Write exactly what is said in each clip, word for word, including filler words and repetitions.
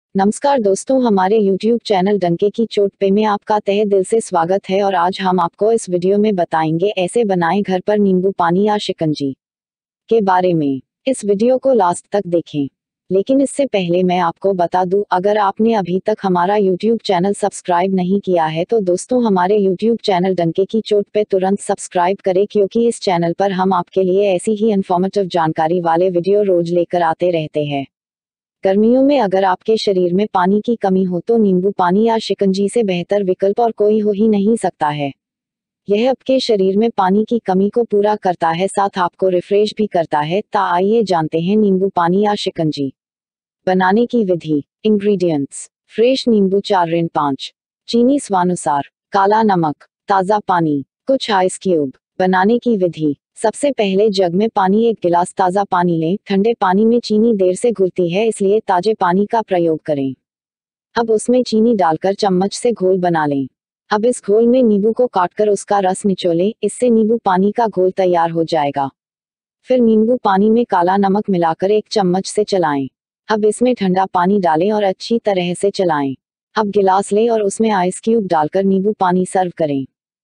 नमस्कार दोस्तों, हमारे YouTube चैनल डंके की चोट पे में आपका तहे दिल से स्वागत है। और आज हम आपको इस वीडियो में बताएंगे ऐसे बनाएं घर पर नींबू पानी या शिकंजी के बारे में। इस वीडियो को लास्ट तक देखें। लेकिन इससे पहले मैं आपको बता दूं, अगर आपने अभी तक हमारा YouTube चैनल सब्सक्राइब नहीं किया है तो दोस्तों हमारे YouTube चैनल डंके की चोट पे तुरंत सब्सक्राइब करें, क्योंकि इस चैनल पर हम आपके लिए ऐसी ही इन्फॉर्मेटिव जानकारी वाले वीडियो रोज लेकर आते रहते हैं। गर्मियों में अगर आपके शरीर में पानी की कमी हो तो नींबू पानी या शिकंजी से बेहतर विकल्प और कोई हो ही नहीं सकता है। यह आपके शरीर में पानी की कमी को पूरा करता है, साथ आपको रिफ्रेश भी करता है। ता आइए जानते हैं नींबू पानी या शिकंजी बनाने की विधि। इंग्रेडिएंट्स: फ्रेश नींबू चार ऋण पाँच, चीनी स्वानुसार, काला नमक, ताज़ा पानी, कुछ आइस क्यूब। बनाने की विधि: सबसे पहले जग में पानी एक गिलास ताज़ा पानी लें। ठंडे पानी में चीनी देर से घुलती है, इसलिए ताजे पानी का प्रयोग करें। अब उसमें चीनी डालकर चम्मच से घोल बना लें। अब इस घोल में नींबू को काटकर उसका रस निचोलें, इससे नींबू पानी का घोल तैयार हो जाएगा। फिर नींबू पानी में काला नमक मिलाकर एक चम्मच से चलाएं। अब इसमें ठंडा पानी डालें और अच्छी तरह से चलाएं। अब गिलास लें और उसमें आइस क्यूब डालकर नींबू पानी सर्व करें।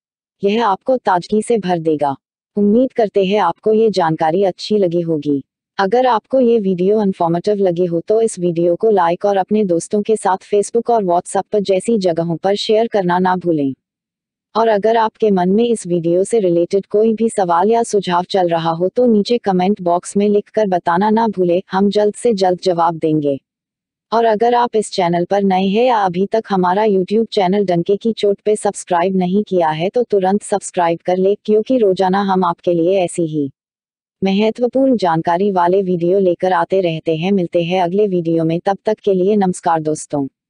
यह आपको ताजगी से भर देगा। उम्मीद करते हैं आपको ये जानकारी अच्छी लगी होगी। अगर आपको ये वीडियो इन्फॉर्मेटिव लगे हो तो इस वीडियो को लाइक और अपने दोस्तों के साथ फेसबुक और व्हाट्सएप पर जैसी जगहों पर शेयर करना ना भूलें। और अगर आपके मन में इस वीडियो से रिलेटेड कोई भी सवाल या सुझाव चल रहा हो तो नीचे कमेंट बॉक्स में लिखकर बताना ना भूलें, हम जल्द से जल्द जवाब देंगे। और अगर आप इस चैनल पर नए हैं या अभी तक हमारा YouTube चैनल डंके की चोट पे सब्सक्राइब नहीं किया है तो तुरंत सब्सक्राइब कर ले, क्योंकि रोजाना हम आपके लिए ऐसी ही महत्वपूर्ण जानकारी वाले वीडियो लेकर आते रहते हैं। मिलते हैं अगले वीडियो में, तब तक के लिए नमस्कार दोस्तों।